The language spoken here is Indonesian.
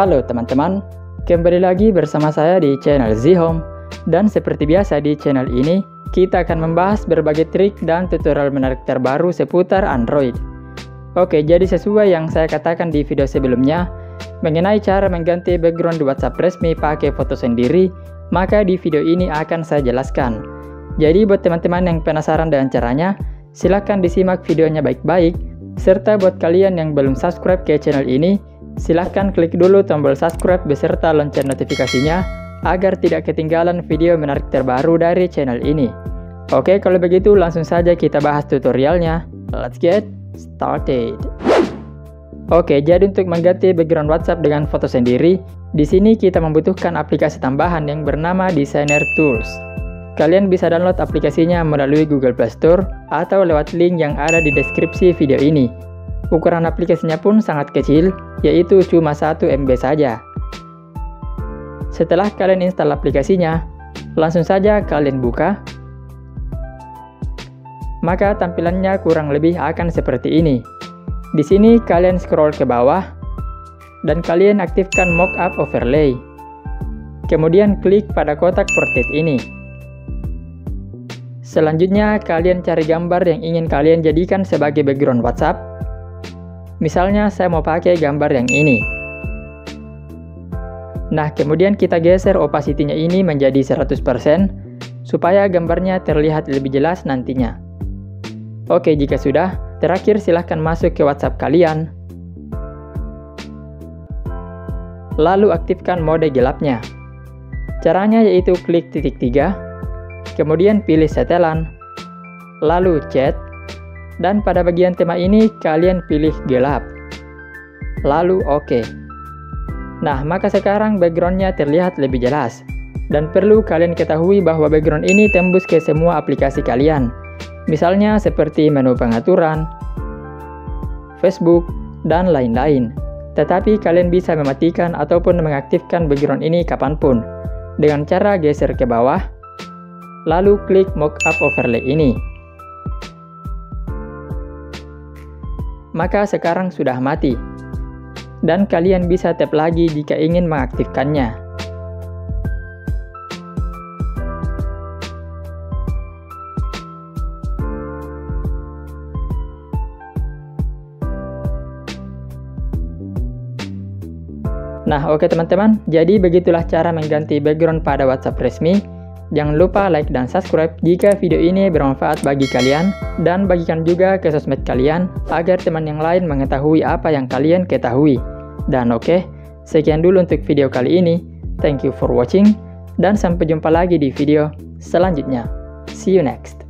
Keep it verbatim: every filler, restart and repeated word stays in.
Halo teman-teman, kembali lagi bersama saya di channel Zihome. Dan seperti biasa di channel ini, kita akan membahas berbagai trik dan tutorial menarik terbaru seputar Android. Oke, jadi sesuai yang saya katakan di video sebelumnya, mengenai cara mengganti background di WhatsApp resmi pakai foto sendiri, maka di video ini akan saya jelaskan. Jadi buat teman-teman yang penasaran dengan caranya, silahkan disimak videonya baik-baik. Serta buat kalian yang belum subscribe ke channel ini, silahkan klik dulu tombol subscribe beserta lonceng notifikasinya agar tidak ketinggalan video menarik terbaru dari channel ini. Oke, kalau begitu langsung saja kita bahas tutorialnya. Let's get started. Oke, jadi untuk mengganti background WhatsApp dengan foto sendiri, di sini kita membutuhkan aplikasi tambahan yang bernama Designer Tools. Kalian bisa download aplikasinya melalui Google Play Store atau lewat link yang ada di deskripsi video ini. Ukuran aplikasinya pun sangat kecil, yaitu cuma satu M B saja. Setelah kalian install aplikasinya, langsung saja kalian buka. Maka tampilannya kurang lebih akan seperti ini. Di sini kalian scroll ke bawah dan kalian aktifkan Mockup Overlay. Kemudian klik pada kotak portrait ini. Selanjutnya kalian cari gambar yang ingin kalian jadikan sebagai background WhatsApp. Misalnya saya mau pakai gambar yang ini. Nah, kemudian kita geser opacity-nya ini menjadi seratus persen supaya gambarnya terlihat lebih jelas nantinya. Oke, jika sudah, terakhir silahkan masuk ke WhatsApp kalian. Lalu aktifkan mode gelapnya. Caranya yaitu klik titik tiga, kemudian pilih setelan, lalu chat. Dan pada bagian tema ini kalian pilih gelap. Lalu oke. Nah, maka sekarang backgroundnya terlihat lebih jelas. Dan perlu kalian ketahui bahwa background ini tembus ke semua aplikasi kalian. Misalnya seperti menu pengaturan, Facebook, dan lain-lain. Tetapi kalian bisa mematikan ataupun mengaktifkan background ini kapanpun. Dengan cara geser ke bawah, lalu klik Mockup Overlay ini. Maka sekarang sudah mati. Dan kalian bisa tap lagi jika ingin mengaktifkannya. Nah, oke teman-teman, jadi begitulah cara mengganti background pada WhatsApp resmi. Jangan lupa like dan subscribe jika video ini bermanfaat bagi kalian, dan bagikan juga ke sosmed kalian agar teman yang lain mengetahui apa yang kalian ketahui. Dan oke, sekian dulu untuk video kali ini. Thank you for watching, dan sampai jumpa lagi di video selanjutnya. See you next.